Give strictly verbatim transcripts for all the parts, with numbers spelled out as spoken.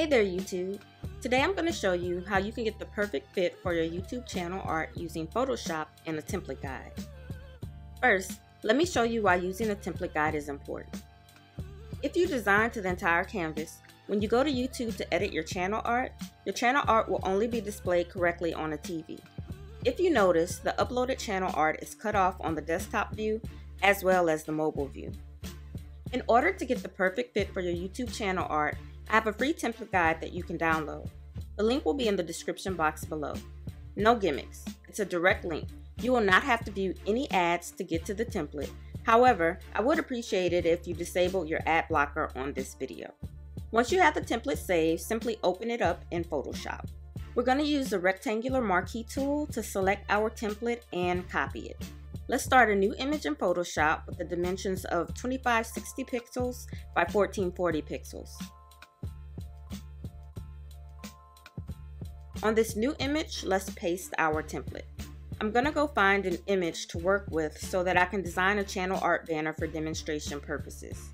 Hey there YouTube! Today I'm going to show you how you can get the perfect fit for your YouTube channel art using Photoshop and a template guide. First, let me show you why using a template guide is important. If you design to the entire canvas, when you go to YouTube to edit your channel art, your channel art will only be displayed correctly on a T V. If you notice, the uploaded channel art is cut off on the desktop view as well as the mobile view. In order to get the perfect fit for your YouTube channel art, I have a free template guide that you can download. The link will be in the description box below. No gimmicks. It's a direct link. You will not have to view any ads to get to the template. However, I would appreciate it if you disabled your ad blocker on this video. Once you have the template saved, simply open it up in Photoshop. We're going to use the rectangular marquee tool to select our template and copy it. Let's start a new image in Photoshop with the dimensions of twenty-five sixty pixels by fourteen forty pixels. On this new image, let's paste our template. I'm going to go find an image to work with so that I can design a channel art banner for demonstration purposes.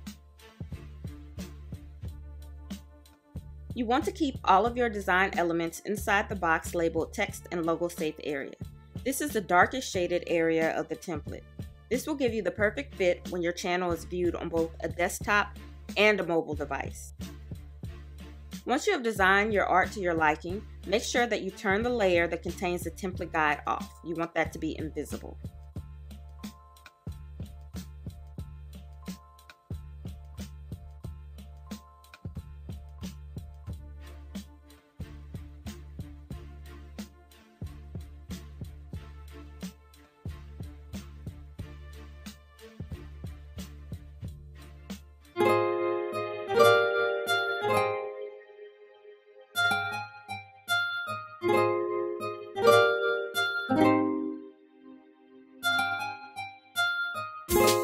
You want to keep all of your design elements inside the box labeled Text and Logo Safe area. This is the darkest shaded area of the template. This will give you the perfect fit when your channel is viewed on both a desktop and a mobile device. Once you have designed your art to your liking, make sure that you turn the layer that contains the template guide off. You want that to be invisible. You